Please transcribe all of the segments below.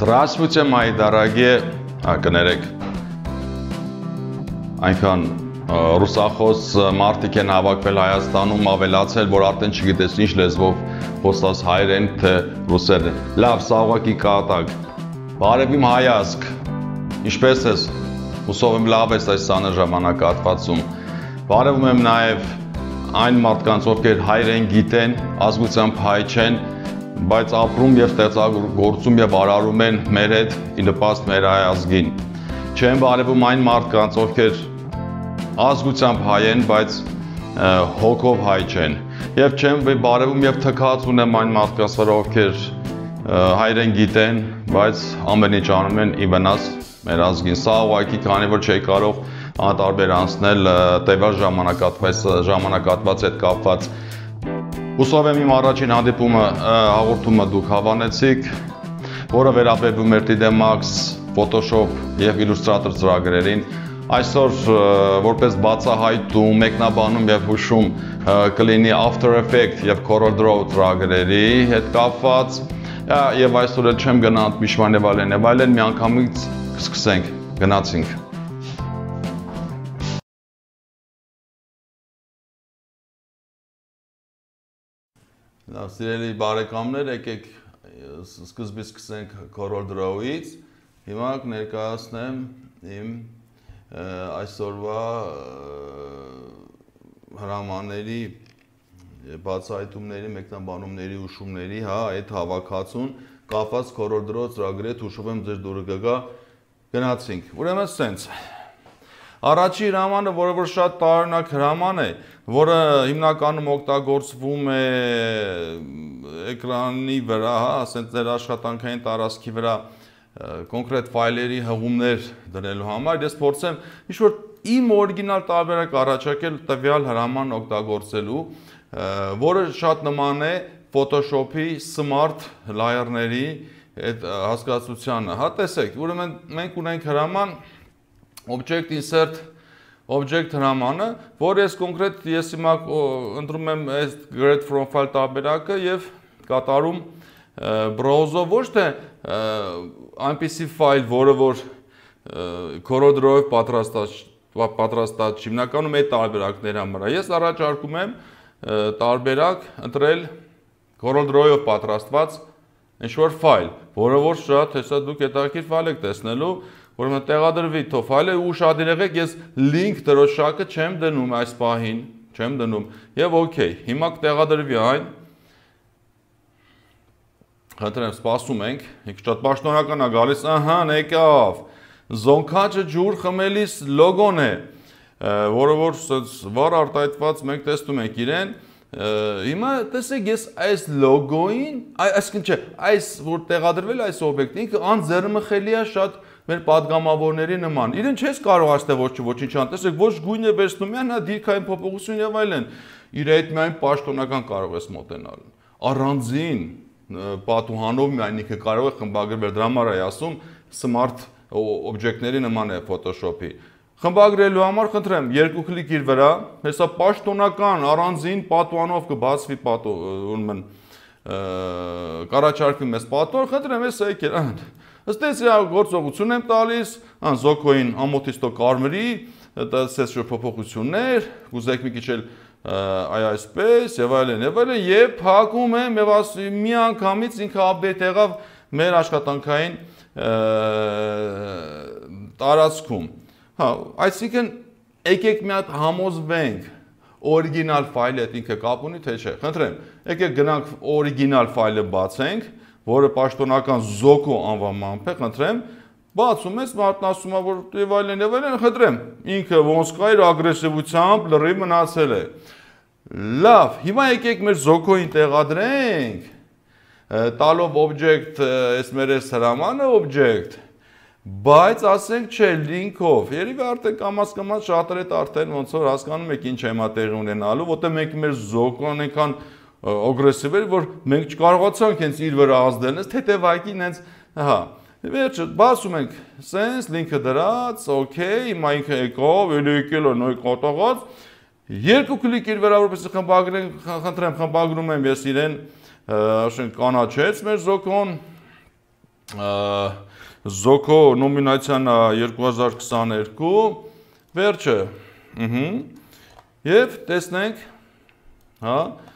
Здравствуйте, мои дорогие կներեք այնքան ռուսախոս մարդիկ են հավաքվել Հայաստանում, ավելացել, որ արդեն չգիտես ինչ լեզվով խոսած հայերեն թե ռուսերեն։ Լավ, սա ուղղակի կատակ։ Բարևիմ հայազգ։ Ինչպե՞ս ես։ Հուսով եմ լավ ես այս սանր ժամանակահատվածում։ Բարևում եմ նաև այն մարդկանց, ովքեր հայերեն գիտեն, ազգությամբ հայ չեն, բայց ապրում եւ ստեղծագործում եւ արարում են մեր հետ ի նպաստ մեր հայ ազգին։ Չեմ բարևում այն մարդկանց, ովքեր ազգությամբ հայ են, բայց հոգով հայ չեն։ Եվ չեմ բարևում եւ թքած ունեմ այն մարդկանց վրա, ովքեր հայերեն գիտեն, բայց ամեն ինչ անում են ի վնաս մեր ազգին։ Սա ուղղակի քանի որ չի կարող անտարբեր անցնել տևյալ ժամանակահատվածի հետ կապված։ Հուսով եմ իմ առաջին հանդիպումը հաղորդումը դուք հավանեցիք, որը վերաբերվում էր 3D Max, Photoshop եւ Illustrator ծրագրերին։ Այսօր որպես բացահայտում, մեկնաբանում եւ հուշում կլինի After Effects եւ CorelDRAW ծրագրերի հետ կապված։ Եվ այսօր էլ չեմ գնա ընդմիջման եւ այլն, միանգամից սկսենք, գնացինք։ Լավ, սիրելի բարեկամներ, եկեք սկզբից սկսենք CorelDRAW-ից։ Հիմա կներկայացնեմ իմ այսօրվա հրամանների, բացահայտումների, մեկնաբանումների, հուշումների, այդ հավաքածուն կապված CorelDRAW ծրագրի հետ հուշում եմ ձեր դուրը կգա, գնացինք։ Ուրեմն սենց։ Առաջի հրամանը, որը որ շատ տարօրինակ հրաման է, որը հիմնականում օգտագործվում է էկրանի վրա, ասենք ձեր աշխատանքային տարածքի վրա կոնկրետ ֆայլերի հղումներ դնելու համար, ես փորձեմ ինչ-որ իմ օրիգինալ տարբերակ առաջարկել տվյալ հրաման օգտագործելու, որը շատ նման է Photoshop-ի Smart Layer-ների այդ հասկացությանը։ Հա տեսեք, ուրեմն մենք ունենք հրաման Object Insert Object հրամանը, որ ես կոնկրետ ես հիմա ընտրում եմ այս Grade From File տարբերակը եւ կատարում browse-ով ոչ թե այնպիսի ֆայլ, որը որ CorelDRAW-ով պատրաստած հիմնականում այդ տարբերակների համար։ Ես առաջարկում եմ տարբերակ ընտրել CorelDRAW-ով պատրաստված ինչ-որ ֆայլ, որը որ շատ հեսա դուք հետաքրքիր ֆայլ եք տեսնելու, Ուրեմն տեղադրվի թո ֆայլը ու շատ եղեք ես link դրոշակը չեմ դնում այս պահին, չեմ դնում եւ օքեյ։ Հիմա կտեղադրվի այն։ Խնդրեմ, սպասում ենք։ Ինքը շատ պաշտոնական է գալիս, ահա, եկավ։ Զոնքաճը ջուր խմելիս լոգոն է, որը որ վառ արտահայտված մենք տեսնում ենք իրեն։ Հիմա տեսեք ես այս լոգոին, այսինքն չէ, այս որ տեղադրվել այս օբյեկտը ինքը անձեռնմխելի է շատ մեր падգամավորների նման։ Իրեն չես կարող այստեղ ոչինչ ան, տեսեք ոչ գույնը վերցնում են, հա դիրքային փոփոխություն եւ այլն։ Իր այդ միայն պաշտոնական կարող ես մոտենալ։ Առանձին պատուհանով միայն ինքը կարող է խմբագրվել, դրա համար է ասում smart օբյեկտների նման է Photoshop-ի։ Խմբագրելու համար խնդրեմ, երկու կլիկ իր վրա, հեսա պաշտոնական առանձին պատուհանով կբացվի ուրեմն կառաջարկվի մեզ պատուհան, խնդրեմ ես եկել Ըստ էս գործողություն եմ տալիս, զոկոին ամոթիստո կարմրի, տեսես շո փոփոխություններ, կուզեք մի քիչ էլ այսպես եւ այլն եւ փակում եմ եւ մի անգամից ինքը update եղավ մեր աշխատանքային տարածքում։ Հա, այսինքն եկեք մի հատ համոզվենք օրիգինալ ֆայլը հետ ինքը կապ ունի թե չէ։ Խնդրեմ, եկեք գնանք օրիգինալ ֆայլը բացենք, որը պաշտոնական Zoco անվանմամբ է, խնդրեմ, բացում ես, մարդն ասում է, որ եւ այլն, խնդրեմ, ինքը ոնց կա իր ագրեսիվությամբ լրիվ մնացել է։ Լավ, հիմա եկեք մեր Zoco-ին տեղադրենք, տալով object, այս մեր այս հրամանը object, բայց ասենք չէ, link-ով, երևի արդեն կամաց շատերը արդեն ոնց որ հասկանում եք ինչ եմ տեղի ունենալու, որտեղ մենք մեր Zoco-ն այնքան ագրեսիվ էր, որ մենք չկարողացանք հենց իր վրա ազդել, հենց թեթևակին հենց, հա, վերջը, բացում ենք, սենց, լինքը դրած, օքեյ, հիմա ինքը եկավ, էլի եկել է նոյ կատաղած, երկու կլիկ իր վրա, որպես խնդրեմ, խմբագրում եմ ես իրեն, կանաչեց մեր Zoco-ն, Զոքո նոմինացիան 2022 վերջը եւ տեսնենք հա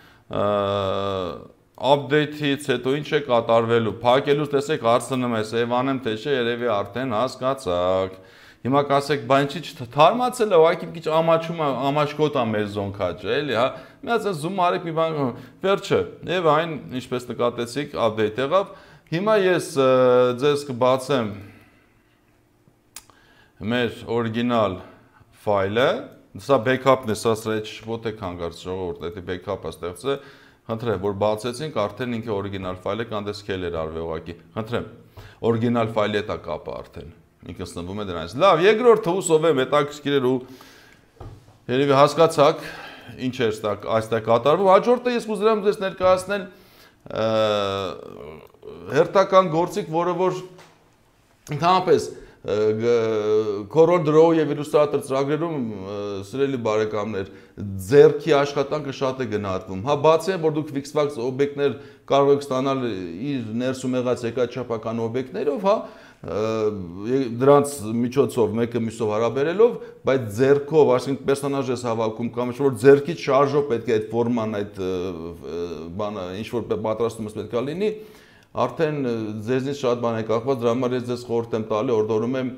update-ից հետո ինչ է կատարվելու փակելուց տեսեք հարցնում է Սևանեմ թե չէ երևի արդեն հասկացաք հիմա կասեք բան չի թարմացել է ուղղակի մի քիչ ամաչկոտ է մեր զոնքաճը էլի հա միած զում արեք մի բան վերջը եւ այն ինչպես նկատեցիք update եղավ հիմա ես ձեզ կբացեմ մեր օրիգինալ ֆայլը սա backup-ն է սա ոչ հանգարց ժողովուրդ դա backup-ը ստեղծե խնդրեմ որ բացեցինք արդեն ինքը օրիգինալ ֆայլը կանդես քելեր արվի ուղղակի խնդրեմ օրիգինալ ֆայլի հետ է կապը արդեն ինքը սնվում է դրանից լավ երկրորդը ուսով եմ հետաքրքիր էր ու երևի հասկացաք ինչ է այստեղ կատարվում հաջորդը ես կուզենամ ձեզ ներկայացնել հերթական գործիք, որը որ ընդհանրապես Corel Draw եւ Illustrator ծրագրերում սիրելի բարեկամներ ձեռքի աշխատանքը շատ է գնահատվում։ Հա բացի որ դուք fixed օբյեկտներ կարող եք ստանալ իր ներսում եղած եկաչափական օբյեկտներով, հա դրանց միջոցով մեկը մյուսով հարաբերելով, բայց ձեռքով, այսինքն պերսոնաժ ես հավաքում կամ ինչ-որ ձեռքից շարժով պետք է այդ ֆորման այդ բանը ինչ-որ պատրաստումս պետք է լինի, արդեն ձեզնից շատ բան է կախված, դրա համար ես ձեզ խորհուրդ եմ տալի, օրդորում եմ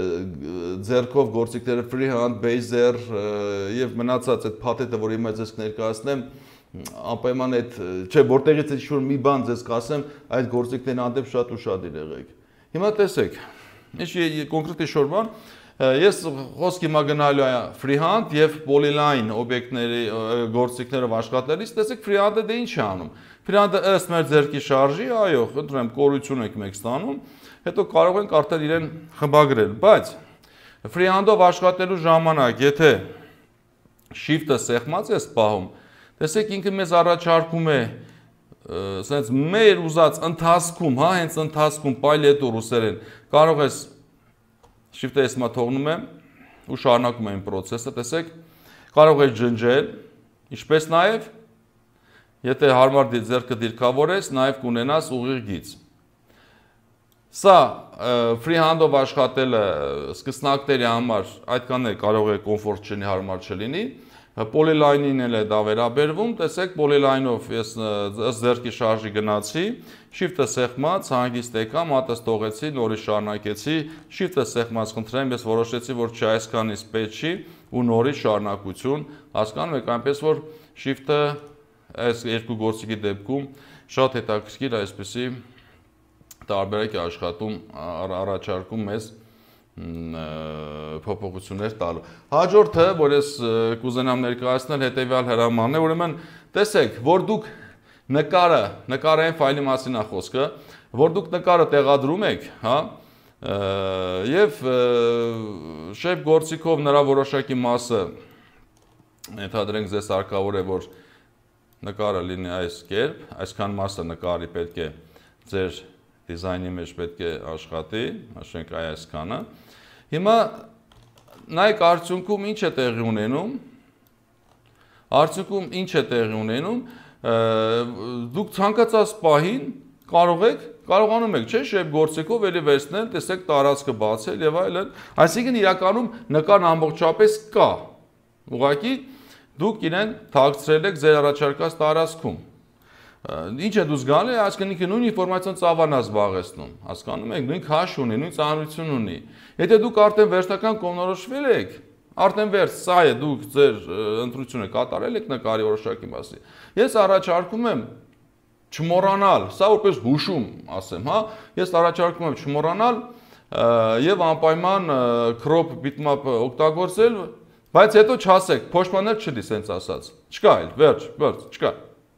ձեռքով գործիքները freehand, Bezier եւ մնացած այդ փաթեթը, որ հիմա ձեզ կներկայացնեմ, անպայման այդ, չէ, որտեղից ինչ-որ մի բան ձեզ կասեմ, այդ գործիքներն հանդեպ շատ ուշադիր եղեք։ Հիմա տեսեք, ինչ կոնկրետ ինչ-որ բան, ես խոսքի հիմա գնալու եմ freehand եւ polyline օբյեկտների գործիքներով աշխատելիս, տեսեք freehand-ը դե ինչ է անում։ Freehand-ը ըստ մեր ձեռքի շարժի, այո, խնդրեմ, կորություն եք մեկ ստանում, հետո կարող ենք արդեն իրեն խմբագրել, բայց freehand-ով աշխատելու ժամանակ, եթե shift-ը սեղմած ես պահում, տեսեք ինքը մեզ առաջարկում է սենց մեր ուզած ընթացքում, հա, հենց ընթացքում պայլետու ռուսերեն կարող ես shift-ը ես մա թողնում եմ ու շարունակում եմ process-ը, տեսեք, կարող ես ջնջել, ինչպես նաև եթե հարմար ձեռքը դիրքավորես, նաև կունենաս ուղիղ գիծ։ Սա freehand-ով աշխատելը սկսնակների համար այդքան է կարող է կոմֆորտ չլինի, հարմար չլինի, polyline-ին էլ է դա վերաբերվում, տեսեք polyline-ով ես ըստ ձեռքի շարժի գնացի, shift-ը սեղմած, հանգիստ եկա, մատս թողեցի, նորից շարունակեցի, shift-ը սեղմած, խնդրեմ, ես որոշեցի, որ չի այսքանից պետք չի ու նորից շարունակություն, հասկանում եք, այնպես որ shift-ը այս երկու գործիքի դեպքում շատ հետաքրքիր այսպեսի տարբերակ է աշխատում առաջարկում մեզ փոփոխություններ տալու։ Հաջորդը, որ ես կուզենամ ներկայացնել հետևյալ հրամանն է, ուրեմն տեսեք, որ դուք նկարային ֆայլի մասին է խոսքը, որ դուք նկարը տեղադրում եք, հա, եւ շեփ գործիքով նրա որոշակի մասը ենթադրենք ձեզ հարկավոր է, որ նկարը լինի այս կերպ, այսքան մասը նկարի պետք է ձեր դիզայնի մեջ պետք է աշխատի, ասենք այսքանը։ Հիմա նայեք արդյունքում ինչ է տեղի ունենում։ Արդյունքում ինչ է տեղի ունենում։ Դուք ցանկացած պահին կարողանում եք, չէ՞, շեփ գործիքով էլի վերցնել, տեսեք տարածքը բացել եւ այլն։ Այսինքն իրականում նկարն ամբողջապես կա։ Ուղղակի դուք իրեն թաքցրել եք ձեր առաջարկած տարածքում։ Ինչ է դու զգալի, այսինքն ինքը նույն ինֆորմացիոն ծավալն է զբաղեցնում, հասկանում եք, նույն քաշ ունի, նույն ծանրություն ունի։ Եթե դուք արդեն վերջնական կողմնորոշվել եք, արդեն վերջ սա է, դուք ձեր ընտրությունը կատարել եք նկարի որոշակի մասի։ Ես առաջարկում եմ չմոռանալ, սա որպես հուշում ասեմ, հա, ես առաջարկում եմ չմոռանալ եւ անպայման crop bitmap օգտագործել, բայց հետո չասեք, փոշմանել չդի, սենց ասած։ Չկա այլ, վերջ, չկա։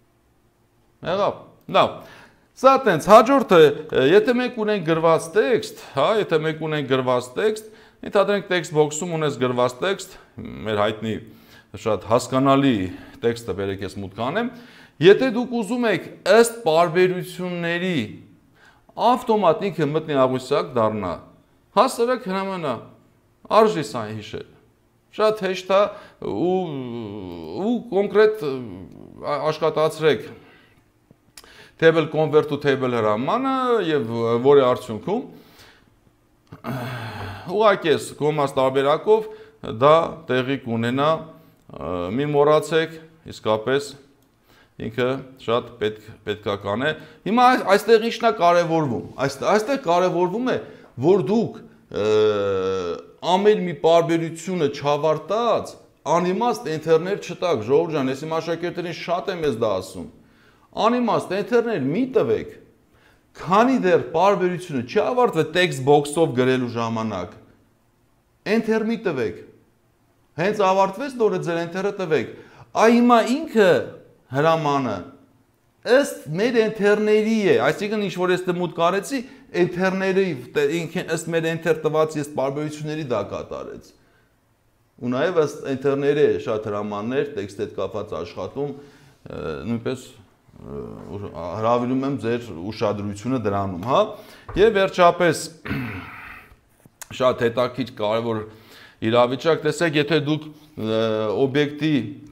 Եղավ, լավ, սա տենց, հաջորդը, եթե մենք ունենք գրված տեքստ, հա, եթե մենք ունենք գրված տեքստ, ենթադրենք տեքստ բոքսում ունես գրված տեքստ, մեր հայտնի շատ հասկանալի տեքստը բերեք ես մուտք անեմ, եթե դուք ուզում եք ըստ պարբերությունների ավտոմատ ինքը մտնի աղյուսակ դառնա, հասարակ հնամանա, արժի սա հիշել, շատ հեշտ է ու կոնկրետ աշխատացրեք table convert to table հրամանը եւ որի արդյունքում ուղղակի կոմաս տարբերակով դա տեղի կունենա մի մոռացեք իսկապես ինքը շատ պետքական է հիմա այստեղ ինչն է կարևորվում այստեղ կարևորվում է որ դուք ամեն մի պարբերությունը չավարտած անիմաստ ընթերներ չտակ ժողովուրդ ջան ես իմ աշակերտերին շատ եմ ես դա ասում անիմաստ ընթերներ մի տվեք քանի դեռ պարբերությունը չավարտվի text box-ով գրելու ժամանակ enter մի տվեք հենց ավարտվեց դորը ձեր enter-ը տվեք այ հիմա ինքը հրամանը ըստ մեր ընթերների է այսինքն ինչ որ ես դմուտ կարեցի ընթերների ինքն ըստ մեր ընթեր տված ես պարբերությունների դա կատարեց ու նաև ըստ ընթերների շատ հրամաններ տեքստի հետ կապված աշխատում նույնպես հրավիրում եմ ձեր ուշադրությունը դրանում հա եւ վերջապես շատ հետաքրքիր կարևոր իրավիճակ տեսեք եթե դուք օբյեկտի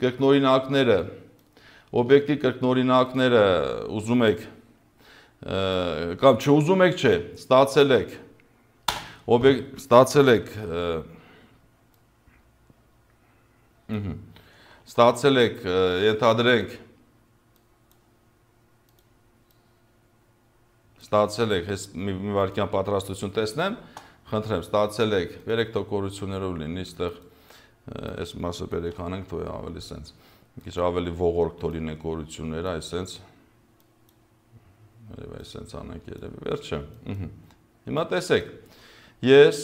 կրկնօրինակները ուզում եք կամ չուզում եք չէ ստացել եք ենթադրենք ստացել եք ես մի վարքյան պատրաստություն տեսնեմ խնդրեմ ստացել եք բերեք տոկորություններով լինի այստեղ այս մասը բերեք անենք թող ավելի սենց մի քիչ ավելի ողորկ թող լինեն կորությունները այսենց երևի այսենց անենք երևի վերջը հիմա տեսեք ես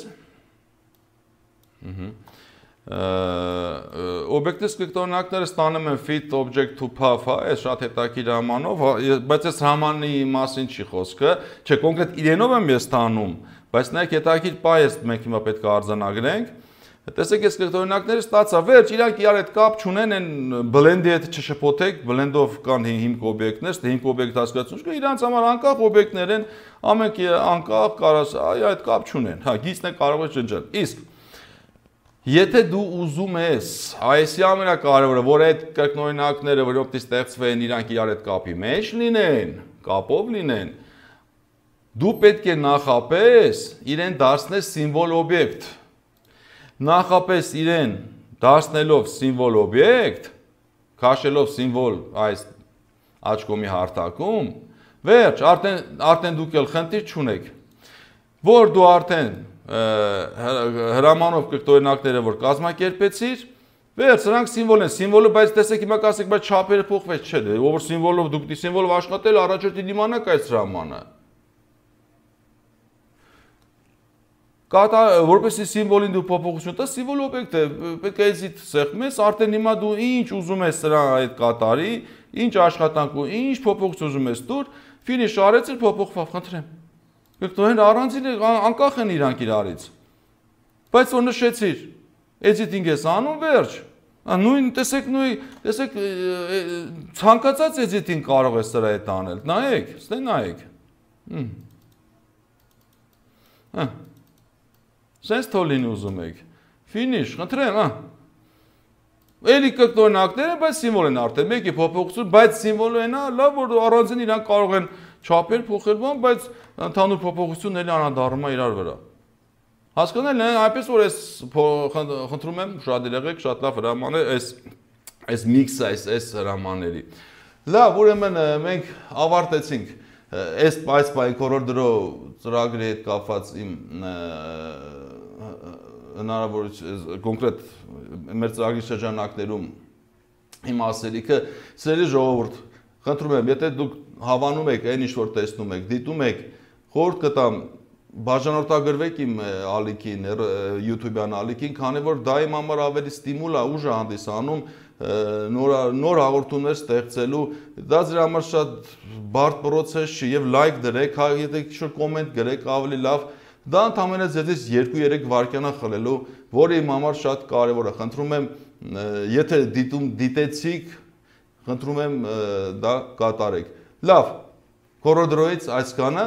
օբյեկտի սկրկտօրինակները ստանում են fit object to path, հա, այս շատ հետաքրքիր հրամանով, բայց այս հրամանի մասին չի խոսքը, չէ, կոնկրետ իրենով եմ ես ստանում, բայց նայեք հետաքրքիր պայ է մենք հիմա պետք է արձանագրենք։ Տեսեք այս սկրկտօրինակները ստացա, վերջ իրանք իրար հետ կապ չունեն, են blend-ի հետ չշփոթեք, blend-ով կան հիմք օբյեկտներ, հիմք օբյեկտ հասկացություն կա, իրանց համար անկախ օբյեկտներ են, ամենք անկախ կարաս, այ այդ կապ չունեն, հա, գիծն է կարող է ջնջել։ Իսկ եթե դու ուզում ես, այսի ամենակարևորը, որ այդ կրկնօրինակները, որով դի ստեղծվեն, իրանք իրար հետ կապի մեջ լինեն, կապով լինեն, դու պետք է նախապես իրեն դարձնես սիմվոլ օբյեկտ։ Նախապես իրեն դարձնելով սիմվոլ օբյեկտ, քաշելով սիմվոլ այս աչքոմի հարթակում, վերջ, արդեն դուք էլ խնդիր չունեք, որ դու արդեն հրամանով կրկնօրինակները որ կազմակերպեցիր, վերջ, սրանք սիմվոլ են, սիմվոլը, բայց տեսեք հիմա կասեք, բայց չափերը փոխվեց, չէ, որ սիմվոլով դուք դի սիմվոլով աշխատել, առաջորդի դիմանաք այս հրամանը։ Որպեսզի սիմվոլին դու փոփոխություն տաս, սիմվոլ օբյեկտ է, պետք է էզիտ սեղմում ես, արդեն հիմա դու ինչ ուզում ես սրա այդ կատարի, ինչ աշխատանք ու ինչ փոփոխություն ուզում ես տուր, ֆինիշ արեցիր, փոփոխվավ, խնդրեմ։ Կրկնօրինակ առանձին անկախ են իրանք իրարից։ Բայց որ նշեցիր, էդիտինգ ես անում, վերջ։ Նույն տեսեք ցանկացած էդիտինգ կարող ես սրա հետ անել։ Նայեք, ստե նայեք։ Սենց թոլին ուզում եք։ Ֆինիշ, խնդրեմ, Էլի կրկնօրինակներ են, բայց սիմվոլ են արդեն, մեկի փոփոխություն, բայց սիմվոլը են, լավ որ առանձին իրանք կարող են չափեր փոխել, բայց ընդհանուր փոփոխությունն էլի անդառնում է իրար վրա։ Հասկանալ են, այնպես որ ես խնդրում եմ շատ եղեք, շատ լավ հրաման է այս միքսը, այս հրամանների։ Լավ, ուրեմն մենք ավարտեցինք այս կորորդրո ծրագրի հետ կապված իմ հնարավորություն կոնկրետ մեր ծրագրի շրջանակներում իմ ասելիքը սիրելի ժողովուրդ խնդրում եմ եթե դուք հավանում եք այն ինչ որ տեսնում եք դիտում եք խորհուրդ կտամ բաժանորդագրվեք իմ ալիքին YouTube-յան ալիքին քանի որ դա իմ համար ավելի ստիմուլ է ուժ է հանդիսանում նոր հաղորդումներ ստեղծելու դա ձեր համար շատ բարդ process չի եւ լայք դրեք հա եթե ինչ-որ կոմենտ գրեք ավելի լավ դա ընդհանրապես ձեզից 2-3 վայրկյան խլելու, որը իմ համար շատ կարևոր է։ Խնդրում եմ, եթե դիտեցիք, խնդրում եմ դա կատարեք։ Լավ, կորորդրոյից այսքանը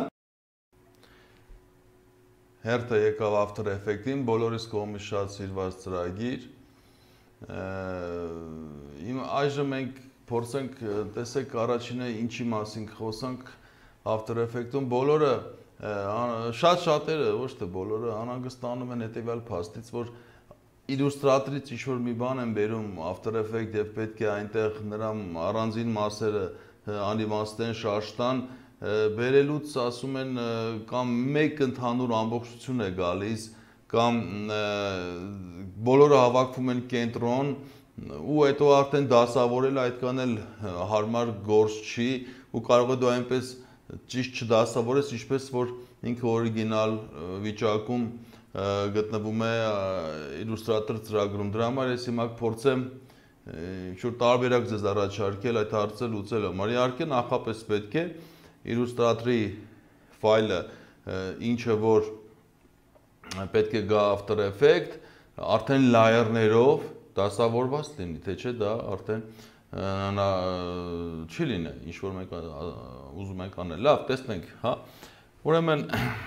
հերթը եկավ After Effects-ին, բոլորիս կողմից շատ սիրված ծրագիր։ Այժմ մենք փորձենք տեսեք առաջինը ինչի մասին խոսանք After Effects-ում բոլորը շատերը ոչ թե բոլորը անհանգստանում են հետևյալ փաստից, որ իլյուստրատորից ինչ-որ մի բան են բերում After Effects եւ պետք է այնտեղ նրա առանձին մասերը անիմաստեն շաշտան բերելուց ասում են կամ մեկ ընդհանուր ամբողջություն է գալիս կամ բոլորը հավաքվում են կենտրոն ու հետո արդեն դասավորել այդքան էլ հարմար գործ չի ու կարող է դու այնպես ճիշտ չդասավորես ինչպես որ ինքը օրիգինալ վիճակում գտնվում է իլյուստրատոր ծրագրում դրա համար ես հիմա կփորձեմ ինչ-որ տարբերակ ձեզ առաջարկել այդ հարցը լուծել համար իհարկե նախապես պետք է իլյուստրատորի ֆայլը ինչը որ պետք է գա After Effects արդեն layer-ներով դասավորված լինի, թե չէ դա արդեն չի լինի, ինչ որ մենք ուզում ենք անել։ Լավ, տեսնենք, հա։ Ուրեմն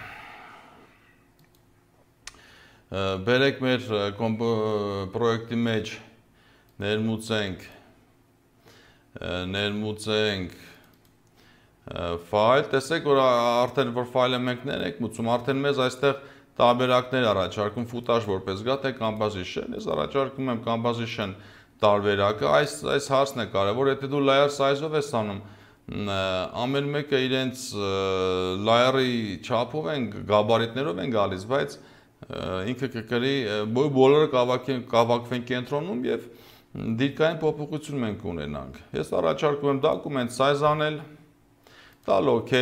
բերեք մեր պրոյեկտի մեջ ներմուծենք ֆայլ, տեսեք որ արդեն որ ֆայլը մենք ներենք մուծում, արդեն մեզ այստեղ տարբերակներ առաջարկում footage որպես գա թե composition, ես առաջարկում եմ composition տարբերակը, այս հարցն է կարևոր, եթե դու layer size-ով ես անում, ամեն մեկը իրենց layer-ի չափով են, գաբարիտներով են գալիս, բայց ինքը կկրի բոլորը կավաքվեն կենտրոնում եւ դիրքային փոփոխություն մենք ունենանք։ Ես առաջարկում եմ document size անել, տալ OK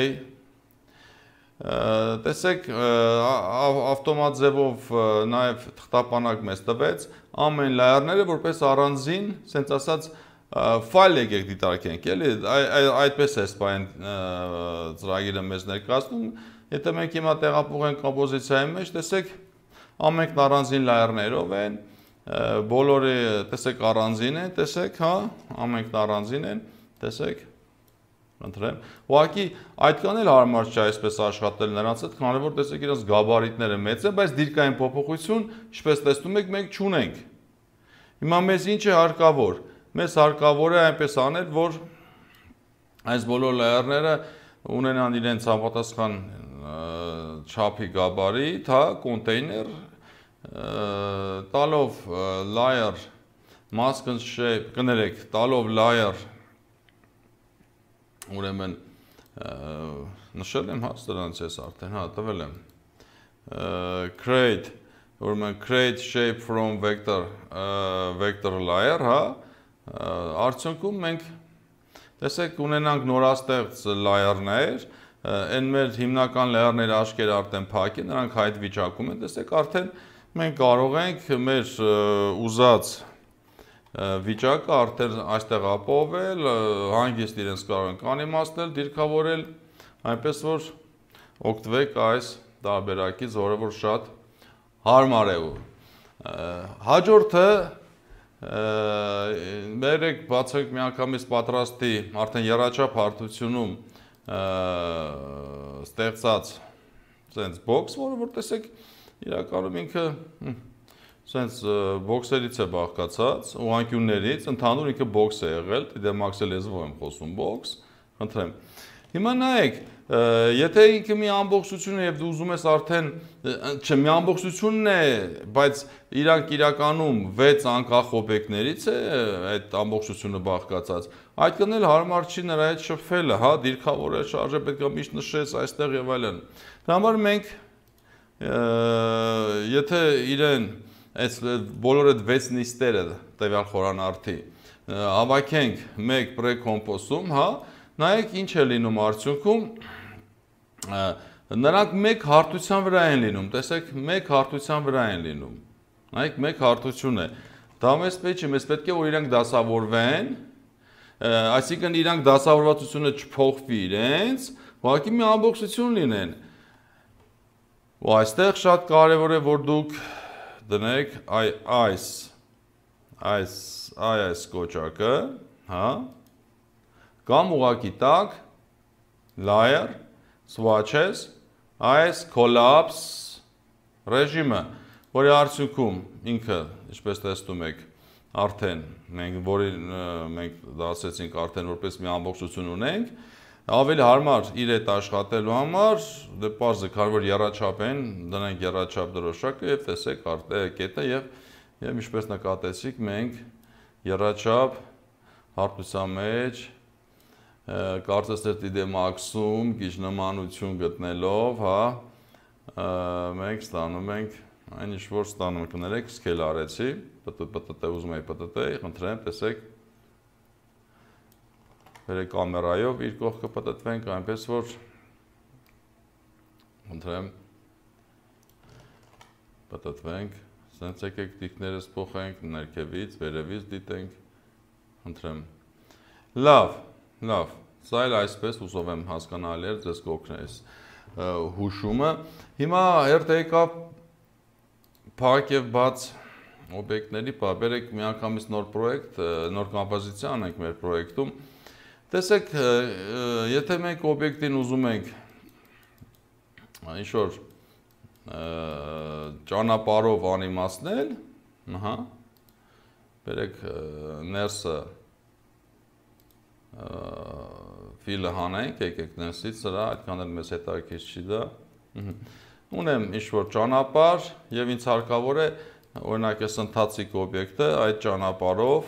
տեսեք ավտոմատ ձևով նաև թղթապանակ մեզ տվեց ամեն layer-ները որպես առանձին, ասենց ասած ֆայլ եկեք դիտարկենք, էլի այդպես է սպայն ծրագիրը մեզ ներկայացնում, եթե մենք հիմա տեղափոխենք կոմպոզիցիայի մեջ, տեսեք ամենքն առանձին layer-ներով են, բոլորը տեսեք առանձին են, տեսեք, հա, ամենքն առանձին են, տեսեք Ընտրեմ։ Ուղղակի այդքան էլ հարմար չէ այսպես աշխատել նրանց հետ, քանի որ տեսեք իրենց գաբարիտները մեծ են, բայց դիրքային փոփոխություն, ինչպես տեսնում եք, մենք չունենք։ Հիմա մեզ ինչ է հարկավոր։ Մեզ հարկավոր է այնպես անել, որ այս բոլոր layer-ները ունենան իրենց համապատասխան չափի գաբարիտ, հա, կոնտեյներ, տալով layer mask shape, կներեք, տալով layer ուրեմն նշել եմ հա սրանց ես արդեն հա տվել եմ create ուրեմն create shape from vector layer հա արդյունքում մենք տեսեք ունենանք նորաստեղծ layer-ներ այն մեր հիմնական layer-ները աչքերը արդեն փակ են նրանք այդ վիճակում են տեսեք արդեն մենք կարող ենք մեր ուզած վիճակը արդեն այստեղ ապովել, հանգիստ իրենց կարող ենք անիմաստել, դիրքավորել, այնպես որ օգտվեք այս տարբերակից, որը որ շատ հարմար է ու հաջորդը բերեք բացեք միանգամից պատրաստի արդեն եռաչափ հարթությունում ստեղծած sense box, որը որ տեսեք իրականում ինքը Սենց բոքսերից է բաղկացած, ուղղանկյուններից, ընդհանուր ինքը բոքս է եղել, դեմաքսի լեզվով եմ խոսում բոքս, խնդրեմ։ Հիմա նայեք, եթե ինքը մի ամբողջություն է եւ դու ուզում ես արդեն, չէ, մի ամբողջությունն է, բայց իրանք իրականում 6 անկախ օբյեկտներից է այդ ամբողջությունը բաղկացած։ Այդքան էլ հարմար չի նրա հետ շփվելը, հա, դիրքավորել, շարժը պետք է միշտ նշես այստեղ եւ այլն։ Դրա համար մենք եթե իրեն Այս բոլոր այդ 6 նիստերը տվյալ խորանարդի հավաքենք մեկ պրեկոմպոսում, հա, նայեք ինչ է լինում արդյունքում, նրանք մեկ հարթության վրա են լինում, տեսեք, մեկ հարթության վրա են լինում, նայեք, մեկ հարթություն է, դա մեզ պետք է, մեզ պետք է, որ իրանք դասավորվեն, այսինքն իրանք դասավորվածությունը չփոխվի իրենց, ուղղակի մի ամբողջություն լինեն, ու այստեղ շատ կարևոր է, որ դուք դնեք այս կոճակը, հա, կամ ուղղակի տակ, layer, swatches, այս collapse ռեժիմը, որի արդյունքում ինքը, ինչպես տեսնում եք, արդեն մենք դասեցինք արդեն որպես մի ամբողջություն ունենք, ավելի հարմար իր հետ աշխատելու համար, դե պարզ է, քանի որ եռաչափ են, դնենք եռաչափ դրոշակը եւ տեսեք կետը եւ ինչպես նկատեցիք, մենք եռաչափ հարթության մեջ կարծես թե դեմաքսում քիչ նմանություն գտնելով, հա, մենք ստանում ենք այն ինչ որ ստանում եք, կներեք, սկել արեցի, պտտ ուզում եի պտտ, խնդրեմ, տեսեք, վերեք կամերայով իր կողքը պտտվենք, այնպես որ, խնդրեմ, պտտվենք, սենց եկեք դիրքներս փոխենք, ներքևից, վերևից դիտենք, խնդրեմ, լավ, սա էլ այսպես ուզով եմ հասկանալի էր, ձեզ կօգնես հուշումը, հիմա հերթ եկավ փակ եւ բաց օբյեկտների, բերեք միանգամից նոր պրոյեկտ, նոր կոմպոզիցիա անենք մեր պրոյեկտում։ Տեսեք, եթե մենք օբյեկտին ուզում ենք ինչ-որ ճանապարհով անիմացնել, ահա, բերեք ներսը ֆիլը հանենք, եկեք ներսից, սրա այդքան էլ մեզ հետաքրքիր չի դա։ Ունեմ ինչ-որ ճանապարհ եւ ինձ հարկավոր է օրինակ այս ընթացիկ օբյեկտը այդ ճանապարհով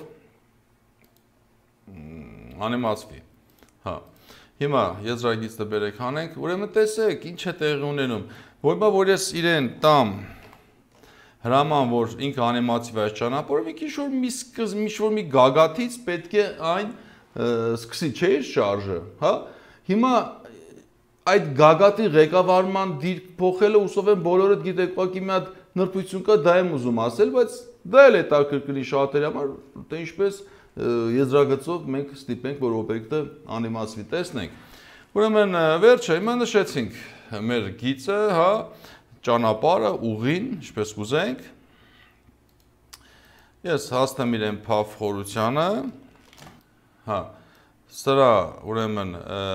անիմացվի։ Հա։ Հիմա եզրագիծը բերեք հանենք, ուրեմն տեսեք, ինչ է տեղի ունենում։ Որ ես իրեն տամ հրաման, որ ինքը անիմացվի այս ճանապարհով, ինչ-որ մի գագաթից պետք է այն սկսի, չէ՞ շարժը, հա։ Հիմա այդ գագաթի ղեկավարման դիրք փոխելը ուսով եմ բոլորդ գիտեք, ուղղակի մի հատ նրբություն կա, դա եմ ուզում ասել, բայց դա էլ հետաքրքրի շատերի համար, թե ինչպես եզրագծով մենք ստիպենք, որ օբյեկտը անիմացվի, տեսնենք։ Ուրեմն վերջը, հիմա նշեցինք մեր գիծը, հա, ճանապարհը, ուղին, ինչպես կուզենք։ Ես հասնեմ իրեն փավ խորությանը, հա, սրա ուրեմն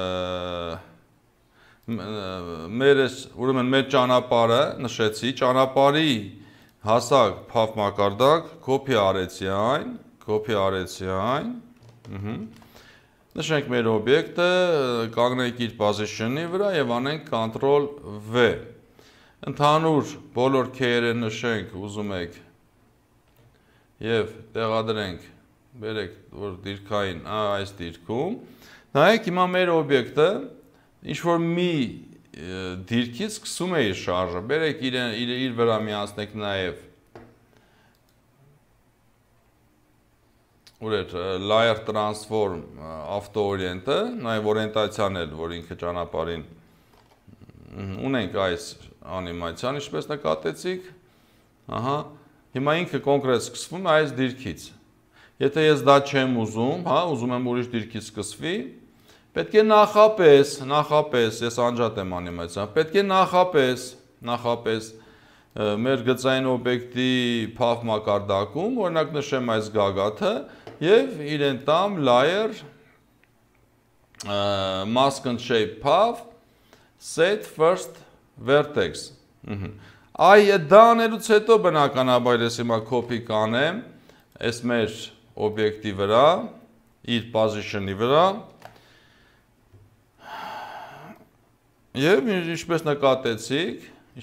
մեր ճանապարհը նշեցի, ճանապարհի հասակ փավ մակարդակ, կոպի արեցի այն, նշենք մեր օբյեկտը, կանգնենք իր position-ի վրա եւ անենք Ctrl V։ Ընդհանուր բոլոր քեյերը նշենք, ուզում եք եւ տեղադրենք, բերեք որ դիրքային այս դիրքում, նայեք հիմա մեր օբյեկտը ինչ-որ մի դիրքից սկսում է իր շարժը, բերեք իր վրա միացնեք նաև layer transform auto-orient-ը, նաև օրիենտացիան էլ, որ ինքը ճանապարհին ունենք այս անիմացիան, ինչպես նկատեցիք, ահա, հիմա ինքը կոնկրետ սկսվում է այս դիրքից, եթե ես դա չեմ ուզում, հա, ուզում եմ ուրիշ դիրքից սկսվի, պետք է նախապես, ես անջատ եմ անիմացիան, պետք է նախապես մեր գծային օբյեկտի փավ մակարդակում, օրինակ նշեմ այս գագաթը եւ իրեն տամ layer mask and shape path set first vertex։ Դա անելուց հետո բնականաբար ես հիմա copy կանեմ այս մեր օբյեկտի վրա, իր position-ի վրա եւ ինչպես նկատեցիք,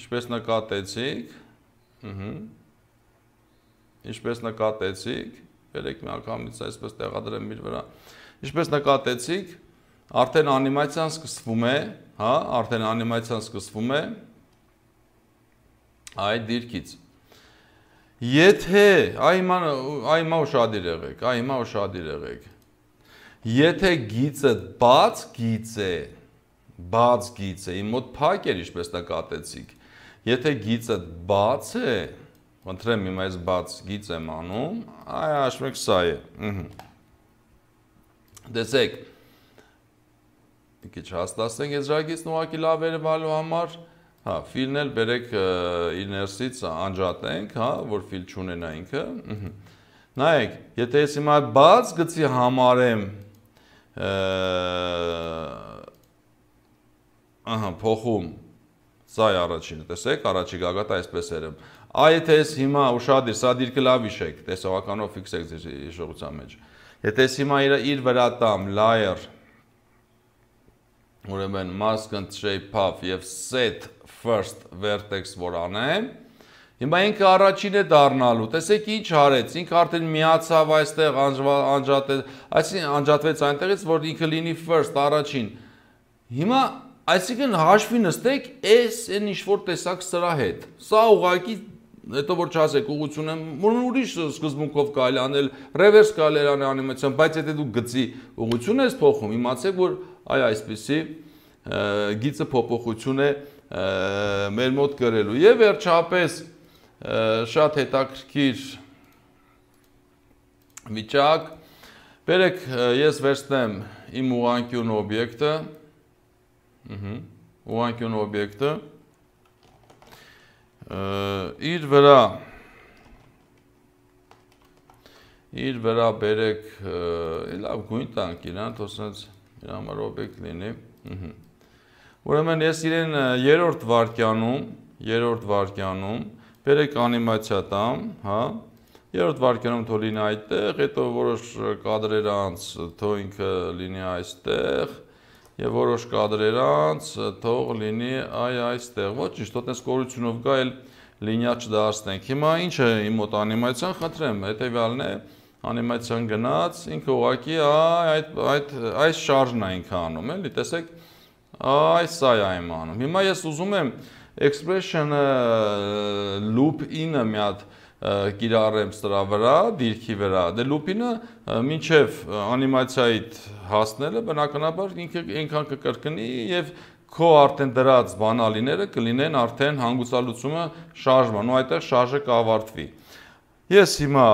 բերեք մի անգամից այսպես տեղադրեմ իր վրա, ինչպես նկատեցիք, արդեն անիմացիան սկսվում է, հա, այդ դիրքից։ Եթե, այմա ուշադիր եղեք, եթե գիծը բաց գիծ է, իմ մոտ փակ էր, ինչպես նկատեցիք, եթե գիծը բաց է, խնդրեմ իմ այս բաց գիծ եմ անում, հաշվեք սա է, տեսեք, քիչ հաստատենք եզրագիծն ուղղակի լավ երևալու համար, հա, ֆիլն էլ բերեք իր ներսից անջատենք, հա, որ ֆիլ չունենա ինքը, նայեք, եթե ես հիմա բաց գծի համարեմ, փոխում, սա է առաջինը, տեսեք, առաջի գագաթը այսպես երևում, Եթե ես հիմա ուշադիր, սա դիրքը լավ իշեք, տեսողականով ֆիքսեք ձեր հիշողության մեջ։ Եթե ես հիմա իր վրա տամ layer, ուրեմն masked shape path եւ set first vertex որ անեմ, հիմա ինքը առաջին է դառնալու։ Տեսեք ինչ արեց, ինքը արդեն միացավ այստեղ անջատվեց այնտեղից, որ ինքը լինի first առաջին։ Հիմա այսինքն հաշվի նստեք այս այն ինչ որ տեսակ սրա հետ։ Սա ուղղակի հետո որ չասեք ուղղությունը ուրիշ սկզբունքով կարելի անել, reverse կարելի անել անիմացիան, բայց եթե դու գծի ուղղությունը ես փոխում, իմացեք որ այ այսպեսի գիծը փոփոխություն է մեր մոտ կրելու։ Եվ վերջապես շատ հետաքրքիր վիճակ, բերեք ես վերցնեմ իմ ուղղանկյուն օբյեկտը, ուղղանկյուն օբյեկտը, իր վրա բերեք լավ գույն տանք իրան, թողնած իր համար օբյեկտ լինի։ Ուրեմն ես իրեն երրորդ վարկյանում բերեք անիմացիա տամ, հա, երրորդ վարկյանում թող լինի այդտեղ, հետո որոշ կադրեր անց թող ինքը լինի այստեղ եւ որոշ կադրեր անց թող լինի այստեղ։ Ոչինչ, թող տես կորությունով գա էլ լինիա չդարձնենք։ Հիմա ինչ է իմ մոտ անիմացիան, խնդրեմ, հետեւյալն է, անիմացիան գնաց, ինքը ուղղակի այս շարժն է ինքը անում, էլի, տեսեք, սա է այն անում։ Հիմա ես ուզում եմ expression loop-ինը մի հատ կիրառեմ սրա վրա, դիրքի վրա, դե loop-ինը մինչև անիմացիայիդ հասնելը բնականաբար ինքը այնքան կկրկնի եւ քո արդեն դրած բանալիները կլինեն արդեն հանգուցալուծումը շարժման, ու այդտեղ շարժը կավարտվի։ Ես հիմա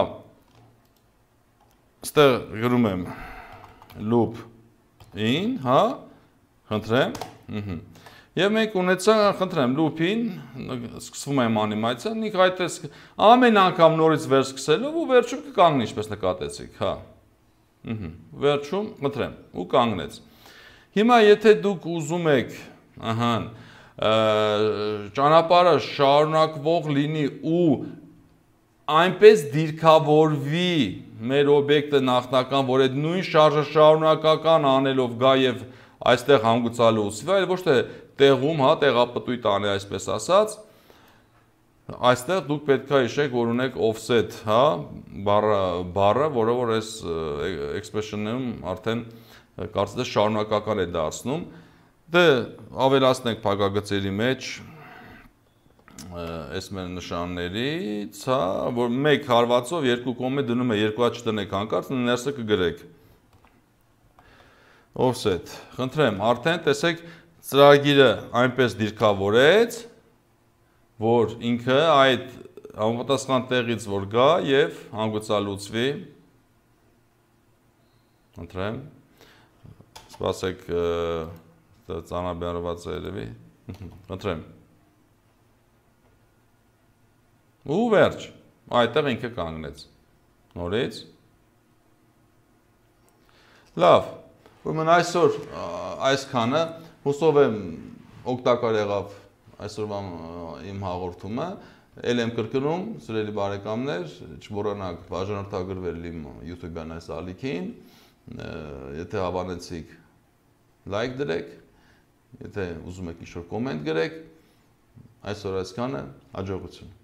ստեղ գրում եմ loop in, հա, խնդրեմ, եւ մենք ունեցանք, խնդրեմ, loop-in, սկսվում է անիմացիան, ինքը այդպես ամեն անգամ նորից վեր սկսելով ու վերջում կկանգնի, ինչպես նկատեցիք, հա։ Վերջում, խնդրեմ, ու կանգնեց։ Հիմա եթե դուք ուզում եք, ճանապարհը շարունակվող լինի ու այնպես դիրքավորվի մեր օբյեկտը նախնական, որ այդ նույն շարժը շարունակական անելով գա եւ այստեղ հանգուցալուծվի, այլ ոչ թե տեղում, հա, տեղապտույտ անի, այսպես ասած, այստեղ դուք պետք է հիշեք, որ ունեք offset, հա, բառը, որը որ այս expression-ում արդեն կարծես շարունակական է դարձնում։ Դե ավելացնենք փակագծերի մեջ այս մեր նշաններից, հա, որ մեկ հարվածով երկու կողմը դնում է, երկու հատ չտնեք հանկարծ, ներսը կգրեք։ Offset, խնդրեմ, արդեն տեսեք ծրագիրը այնպես դիրքավորեց, որ ինքը այդ համապատասխան տեղից որ գա եւ հանգուցալուծվի։ Խնդրեմ, սպասեք ծանրաբեռնված է երևի, խնդրեմ։ Ու վերջ, այդտեղ ինքը կանգնեց։ Նորից։ Լավ, ուրեմն այսօր այսքանը, հուսով եմ օգտակար եղավ այսօրվա իմ հաղորդումը, ել եմ կրկնում, սիրելի բարեկամներ, չմոռանաք բաժանորդագրվել իմ YouTube-յան այս ալիքին, եթե հավանեցիք լայք դրեք, եթե ուզում եք ինչ-որ կոմենտ գրեք, այսօր այսքանը, հաջողություն։